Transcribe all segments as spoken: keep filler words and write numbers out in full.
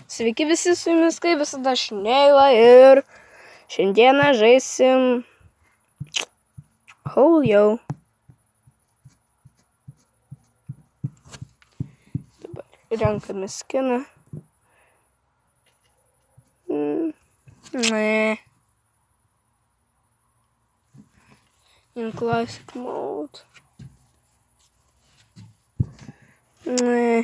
Sveiki visi, su jumis kaip visada Šneila ir šiandieną žaisim Hole-Yo. Dabar renkame skiną. Mm. Ne. In Classic Mode. Ne.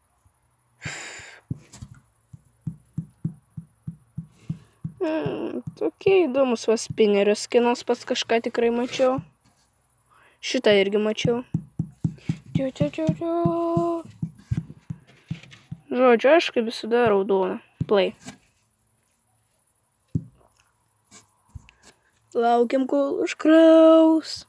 Hmm, tokie įdomus va spinerio skinas, pats kažką tikrai mačiau. Šitą irgi mačiau. Tiu, tiu, tiu, tiu. Žodžiu, aš kaip visada raudona. Play. Laukiam, kol užkraus.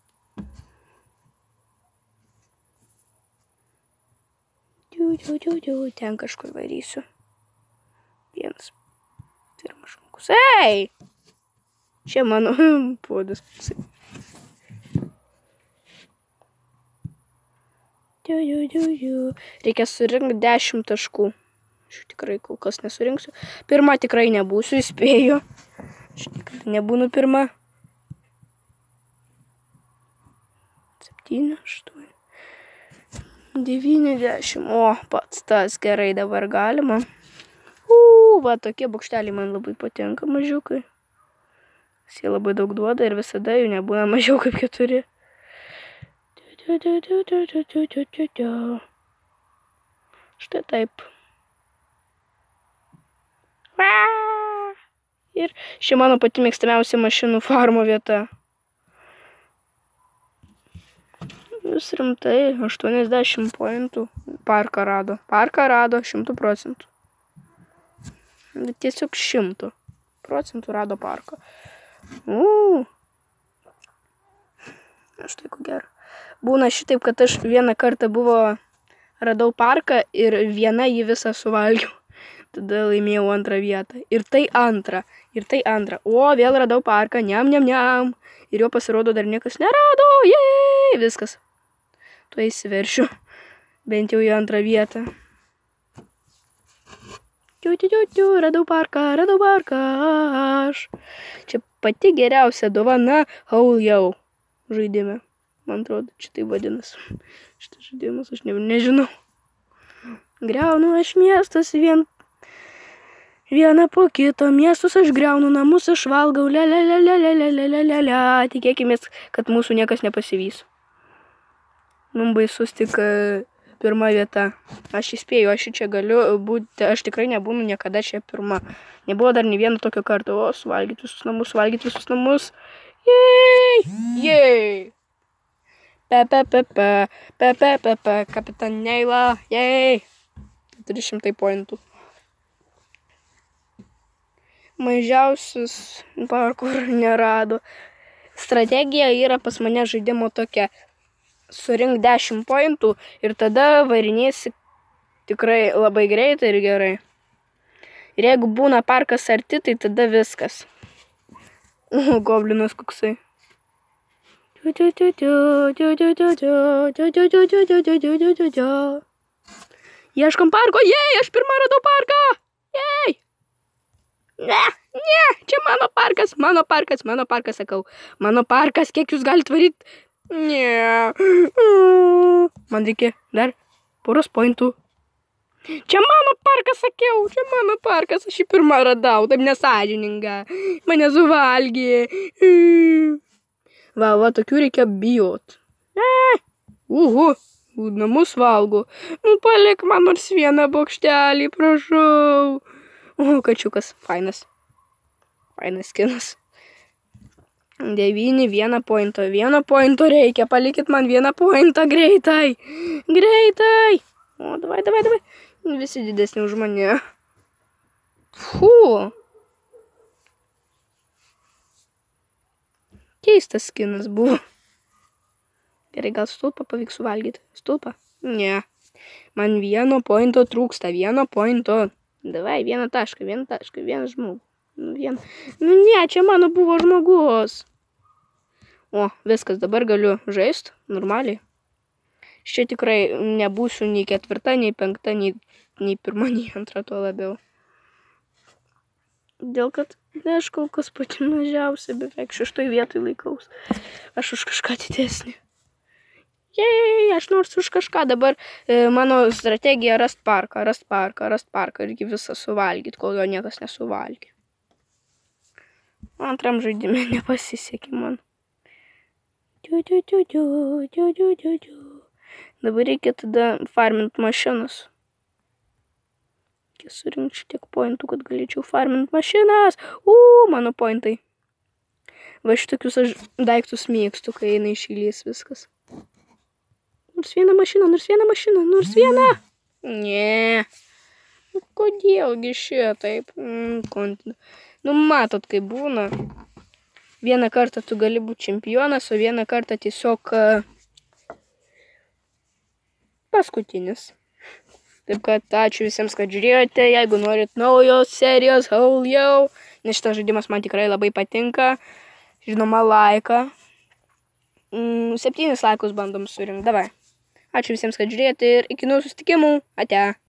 Tiu, tiu, tiu, tiu. Ten kažkur varysiu. Vienas. Pirmas žmogus. Ei! Čia mano puodas. Reikia surinkti dešimt taškų. Aš tikrai kol kas nesurinksiu. Pirma tikrai nebūsiu, įspėju. Aš tikrai nebūnu pirma. septyni, aštuoni, devyni, dešimt. O, pats tas gerai dabar galima. Uuu, va, tokie bokšteliai man labai patinka, mažiukai. Jie labai daug duoda ir visada jų nebūna mažiau kaip keturi. Štai taip. Ir ši mano pati mėgstamiausia mašinų farmo vieta. Vis rimtai, aštuoniasdešimt pointų. Parką rado. Parką rado šimtų procentų. Tiesiog šimtų procentų rado parką. Uuu. Štai ko gero. Būna šitaip, kad aš vieną kartą buvo, radau parką ir viena jį visą suvalgiau. Tada laimėjau antrą vietą. Ir tai antrą. Ir tai antrą. O, vėl radau parką. Niam, niam, niam. Ir jo pasirodo dar niekas nerado. Jei! Viskas. Tuo įsiveršiu. Bent jau į antrą vietą. Tiu, tiu, tiu, tiu, radau parką, radau parką aš. Čia pati geriausia dovana Hole-Yo žaidime. Man atrodo, čia tai vadinasi. Šitas žaidimas, aš ne, nežinau. Griaunu aš miestas vien, vieną po kito. Miestus aš griaunu, namus aš valgau. Le, le, le, le, le, le, le, le, le, le. Tikėkimės, kad mūsų niekas nepasivys. Mums baisus tik pirma vieta. Aš įspėju, aš čia galiu būti, aš tikrai nebūnu niekada čia pirma. Nebuvo dar nei vieno tokio karto. O, suvalgyti visus namus, suvalgyti visus namus. Jei! Jei! Pe, pe, pe, pe, pe, pe, pe, pe, Kapitan Neila. Jei! keturi šimtai pointų. Mažiausius parkur nerado. Strategija yra pas mane žaidimo tokia. Surink dešimt pointų ir tada varinėsi tikrai labai greitai ir gerai. Ir jeigu būna parkas arti, tai tada viskas. O, goblinas koksai. Ieškom parko, jei, aš pirmą radau parką. Jei. Ne, ne, čia mano parkas, mano parkas, mano parkas, sakau. Mano parkas, kiek jūs galite varyti? Ne. Man reikia dar poros pointų. Čia mano parkas, sakiau, čia mano parkas, aš jį pirmą radau, taip nesąžininga. Mane suvalgė. Va, va, tokių reikia bijot. Uhu, namus valgo. Nu, palik man nors vieną bokštelį, prašau. O, kačiukas, fainas. Fainas skinas. Devyni, vieną pointą, vieną pointą reikia, palikit man vieną pointą, greitai, greitai. O, davai, davai, davai, visi didesni už mane. Fū. Keistas skinas buvo. Gerai, gal stulpą pavyks suvalgyti, stulpą? Ne, man vieno pointo trūksta, vieno pointo. Davai, vieną tašką, vieną tašką, vieną žmogų. Nu, vien... nu ne, čia mano buvo žmogus. O, viskas, dabar galiu žaisti normaliai. Čia tikrai nebūsiu nei ketvirta, nei penkta, nei nei pirma, nei antra, tuo labiau. Dėl kad ne, aš kol kas pati mažiausia, beveik šeštoj vietoj laikaus. Aš už kažką didesnį. Jei, aš nors už kažką dabar e, mano strategija rast parką, rast parką, rast parką irgi visą suvalgyti, kol jo niekas nesuvalgė. Antram žaidime nepasisekė man. Diu, diu, diu, diu, diu, diu, diu, diu. Dabar reikia tada farmint mašinas. Reikia surinkti tiek pointų, kad galėčiau farmint mašinas. Uuu, mano pointai. Va šitokius aš daiktus mėgstu, kai eina iš eilės viskas. Nors vieną mašiną, nors vieną mašiną, nors vieną. Ne. Kodėlgi šitaip? Mm, nu, matot, kaip būna. Vieną kartą tu gali būti čempionas, o vieną kartą tiesiog paskutinis. Taip kad ačiū visiems, kad žiūrėjote. Jeigu norit naujos serijos, Howl Yo, nes šitas žaidimas man tikrai labai patinka. Žinoma, laiką. Mm, septynis laikus bandom surinkti. Davai. Ačiū visiems, kad žiūrėjote ir iki naujų susitikimų. Ate.